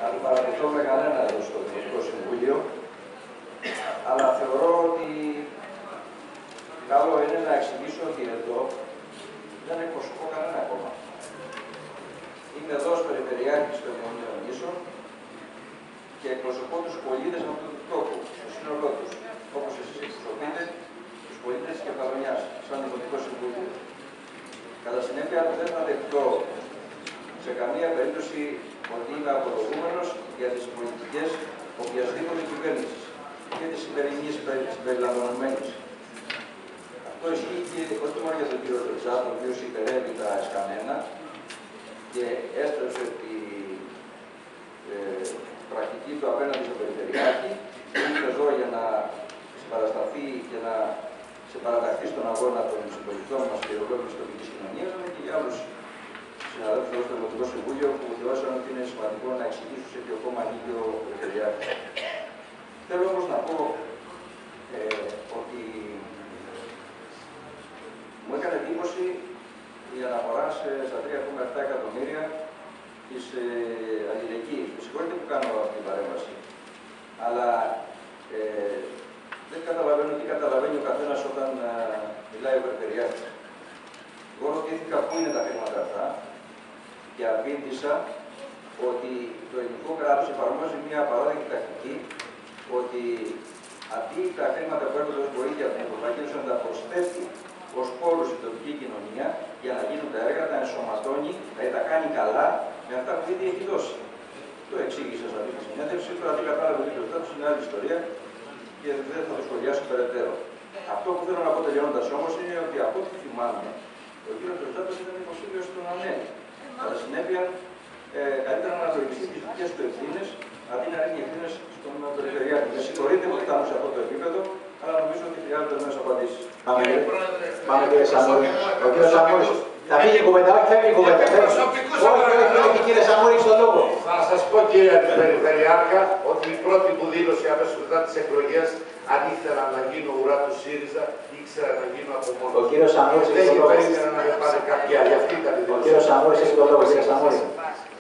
αντιπαρατηθώ με κανένα εδώ στο Δημοτικό Συμβούλιο, αλλά θεωρώ ότι καλό είναι να εξηγήσω ότι εδώ δεν εκπροσωπώ κανένα κόμμα. Είμαι εδώ ως Περιφερειάρχης των Ιωνίων Νήσων και εκπροσωπώ τους πολίτες αυτού του τόπου, στο σύνολό τους, όπως εσείς εκπροσωπείτε τους πολίτες της Κεφαλονιάς, σαν Δημοτικό Συμβούλιο. Κατά συνέπεια, δεν θα δεχτώ σε καμία περίπτωση ότι είμαι αποδομούμενος για τις πολιτικές οποιασδήποτε κυβέρνησης και της σημερινής συμπεριλαμβανομένης. Αυτό ισχύει και όχι μόνο για τον κύριο Τρετσάτο, ο οποίος υπερεύει τα εσκαμμένα και έστρεψε τη πρακτική του απέναντι στον Περιφερειάρχη, είναι εδώ για να συμπαρασταθεί και να συμπαραταχθεί στον αγώνα των συμπολιτών μας και ολόκληρης της τοπικής κοινωνίας, αλλά και για άλλους συναδέλφους εδώ στο Δημοτικό Συμβούλιο που θεώρησαν ότι είναι σημαντικό να εξηγήσουν σε ποιο κόμμα ανήκει ο Περιφερειάρχης. Θέλω όμως να πω ότι μου έκανε εντύπωση η αναφορά στα 3,7 εκατομμύρια της αλληλεγγύης. Με συγχωρείτε που κάνω αυτή την παρέμβαση, αλλά δεν καταλαβαίνω τι καταλαβαίνει ο καθένας όταν μιλάει ο Περιφερειάρχης. Εγώ ρωτήθηκα πού είναι τα χρήματα αυτά και απήντησα ότι το ελληνικό κράτος εφαρμόζει μια απαράδεκτη τακτική, ότι αντί τα χρήματα που έρχονται ως βοήθεια από την Ευρωπαϊκή Ένωση να τα προσθέτει ως πόρους στην τοπική κοινωνία για να γίνουν τα έργα, τα ενσωματώνει, δηλαδή τα κάνει καλά με αυτά που ήδη έχει δώσει. Το εξήγησα σε αυτή τη συνέντευξη. Τώρα τι κατάλαβε ο κ. Στάτος είναι άλλη ιστορία και δεν θα το σχολιάσω περαιτέρω. Αυτό που θέλω να πω τελειώνοντας όμως είναι ότι από ό,τι θυμάμαι, ο κ. Στάτος ήταν υποψήφιος στον ΑΝΕ. Κατά συνέπεια, καλύτερα να αναλογιστεί τις δικές του ευθύνες αντί να ρίχνει ευθύνες στον Περιφερειάρχη. Με συγχωρείτε που φτάνω σε αυτό το επίπεδο, αλλά νομίζω ότι χρειάζεται να σας απαντήσει. Πάμε κύριε Σαμούρη. Ο κύριος Σαμούρης. Θα φύγει η κουβέντα, όχι φεύγει η κουβέντα. Όχι κύριε Σαμούρη, στον λόγο. Θα σας πω κύριε Περιφερειάρχα ότι η πρώτη μου δήλωση αμέσως μετά τις εκλογές, αν ήθελα να γίνω ουρά του ΣΥΡΙΖΑ, ήξερα να γίνω από μόνο. Ο κύριος Σαμούρης έχει τον λόγο. Δεν περίμενα να με πάρει κάποια άλλη. Αυτή ήταν η δήλωση. Ο κύριος Σαμούρης έχει τον λόγο, κύριε Σαμούρη.